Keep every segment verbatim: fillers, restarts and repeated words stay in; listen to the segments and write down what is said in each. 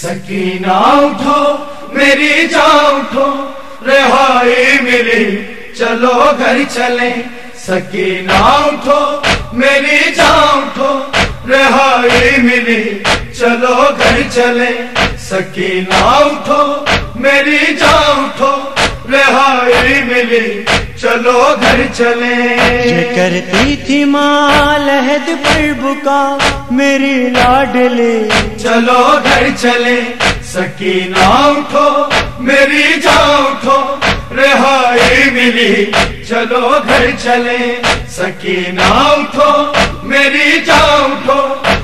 سکینہ اٹھو میری جان اٹھو رہائی ملی چلو گھر چلیں. سکینہ اٹھو میری جان اٹھو رہائی ملی چلو گھر چلیں. سکینہ اٹھو میری جان اٹھو رہائی ملی چلو گھر چلیں. یہ کرتی تھی ماں لحد پر بکا میری لاڈلی چلو گھر چلیں. سکینہ اٹھو میری جان اٹھو رہائی ملی چلو گھر چلیں. سکینہ اٹھو میری جان اٹھو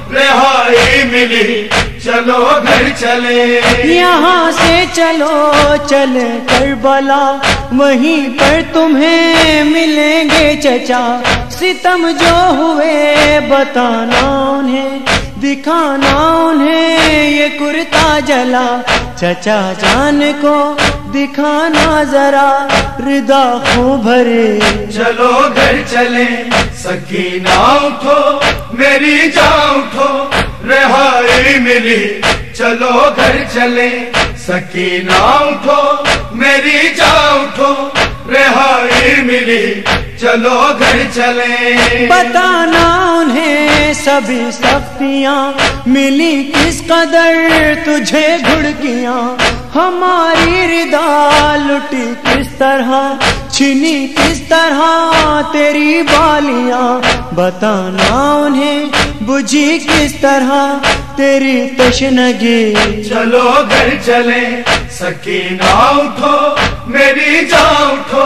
رہائی ملی چلو گھر چلیں. یہاں سے چلو چلے کربلا وہیں پر تمہیں ملیں گے چچا. ستم جو ہوئے بتانا انہیں دکھانا انہیں یہ کرتا جلا. چچا جان کو دکھانا ذرا ردا خوب بھرے. چلو گھر چلیں. سکینہ اٹھو میری جان اٹھو رہائی ملی چلو گھر چلیں. سکینہ اٹھو میری جان اٹھو رہائی ملی چلو گھر چلیں. بتانا انہیں سبھی سختیاں ملی کس قدر تجھے گھڑکیاں. ہماری ردا لٹی کس طرح چھنی کس طرح تیری بالیاں. بتانا انہیں بجھی کس طرح تیری تشنگی. چلو گھر چلیں. سکینہ اٹھو میری جان اٹھو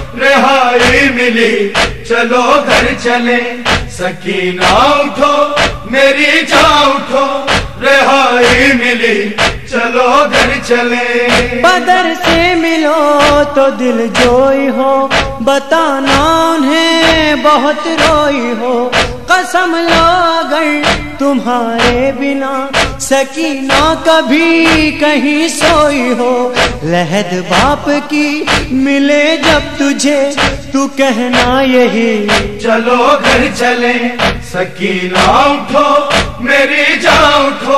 رہائی ملی چلو گھر چلیں. سکینہ اٹھو میری جان اٹھو رہائی ملی چلو گھر چلیں. بدر سے ملو تو دل جوئی ہو بتانا انہیں بہت روئی ہو. قسم لو اگر تمہارے بنا سکینہ کبھی کہیں سوئی ہو. لحد باپ کی ملے جب تجھے تو کہنا یہی. چلو گھر چلیں. سکینہ اٹھو میری جان اٹھو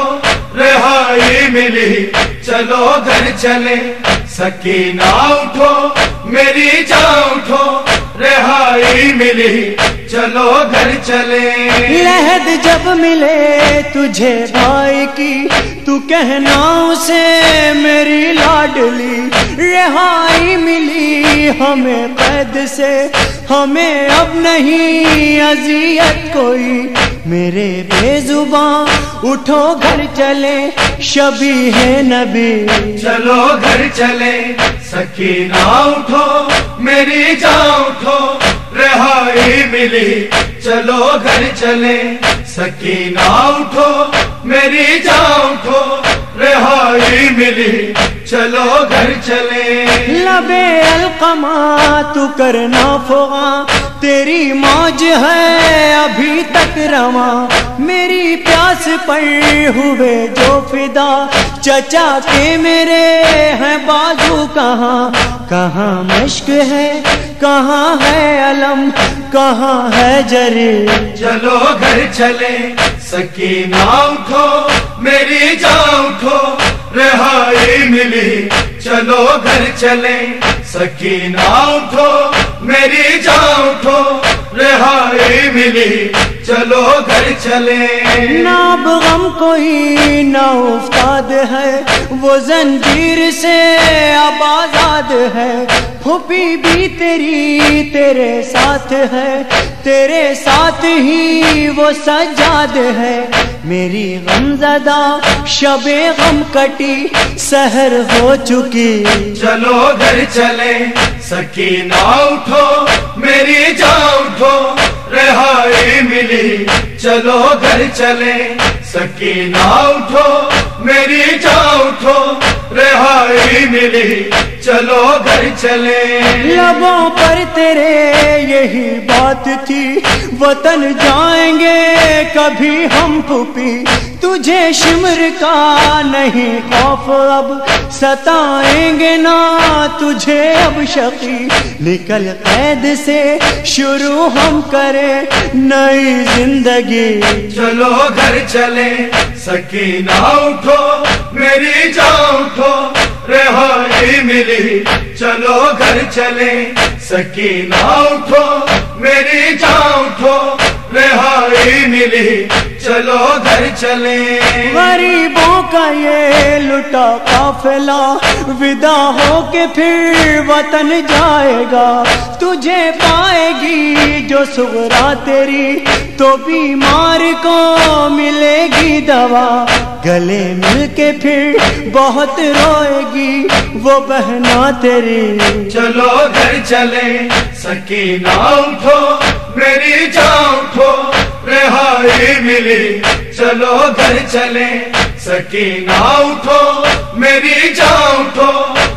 رہائی ملی چلو گھر چلیں. سکینہ اٹھو میری جان اٹھو رہائی ملی چلو گھر چلیں. لحد جب ملے تجھے بھائی کی تو کہنا اسے میری لاڈلی. رہائی ملی ہمیں قید سے ہمیں اب نہیں اذیت کوئی. میرے بے زباں اٹھو گھر چلے شبیہ ہے نبی. چلو گھر چلیں. سکینہ اٹھو میری جان اٹھو رہائی ملی چلو گھر چلیں. سکینہ اٹھو میری جان اٹھو رہائی ملی چلو گھر چلیں. لبے القما تو کرنا فغاں تیری موج ہے ابھی تک رواں. میری پیاس پر ہوئے جو فدا چچا کے میرے ہیں بازو کہاں. کہاں مشک ہے کہاں ہے علم کہاں ہے جری. چلو گھر چلیں. سکینہ اٹھو میری جان اٹھو رہائی ملی چلو گھر چلیں. سکینہ اٹھو میری جان اٹھو رہائی ملی چلو گھر چلیں. ناب غم کوئی نہ افتاد ہے وہ زنجیر سے اب آزاد ہے. پھوپھی بھی تیری تیرے ساتھ ہے تیرے ساتھ ہی وہ سجاد ہے. میری غم زدہ شب غم کٹی سحر ہو چکی. چلو گھر چلیں. سکینہ اٹھو میری جان اٹھو رہائی ملی چلو گھر چلیں. سکینہ اٹھو میری جان اٹھو رہائی ملی چلو گھر چلیں. لبوں پر تیرے یہی بات تھی وطن جائیں گے کبھی ہم پھوپھی. تجھے شمر کا نہیں خوف اب ستائیں گے نہ تجھے اب شقی. نکل قید سے شروع ہم کریں نئی زندگی. چلو گھر چلیں. سکینہ اٹھو میری ملی چلو گھر چلے سکینہ اٹھو میری جان اٹھو رہائی ملی چلو گھر چلے غریبوں کا یہ لٹا قافلہ ودا ہو کے پھر وطن جائے گا تجھے پائے گی جو صغرا تیری تو بیمار کو ملے گی دوا گلے مل کے پھر بہت روئے گی وہ بہنا تیری چلو گھر چلے سکینہ اٹھو میری جان اٹھو رہائی ملی چلو گھر چلے سکینہ اٹھو میری جان اٹھو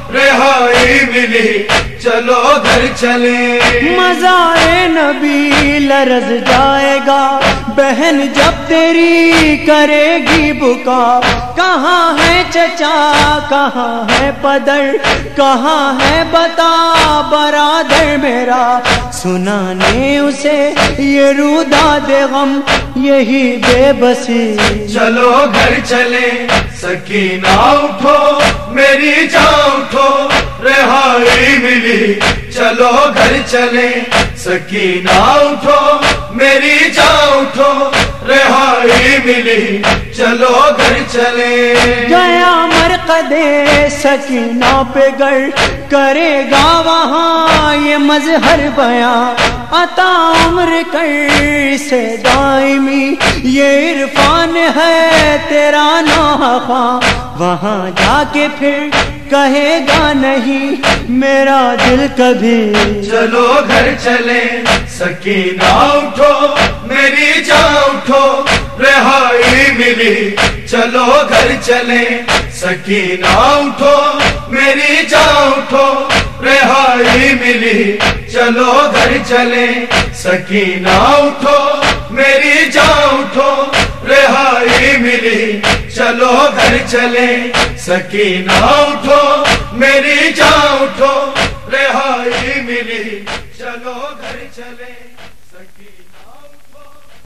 رہائی ملی چلو گھر چلے مزار نبی لرز جائے گا بہن جب تیری کرے گی بکا کہاں ہے چچا کہاں ہے پدر کہاں ہے بتا برادر میرا سنانے اسے یہ روداد غم یہی بے بسی چلو گھر چلے سکینہ اٹھو میری جان اٹھو رہائی ملی چلو گھر چلے سکینہ اٹھو میری جان اٹھو رہائی ملی چلو گھر چلے گیا مرقد سکینہ پہ گر کرے گا وہاں یہ مظہر بیاں عطا عمر کر سے دائمی یہ عرفان ہے تیرا ناخواں وہاں جا کے پھر کہے گا نہیں میرا دل کبھی چلو گھر چلے سکینہ اٹھو میری جان اٹھو رہائی ملی چلو گھر چلے سکینہ اٹھو میری جان اٹھو رہائی ملی چلو گھر چلے سکینہ اٹھو میری جان اٹھو رہائی ملی چلو گھر چلے سکینہ اٹھو میری جان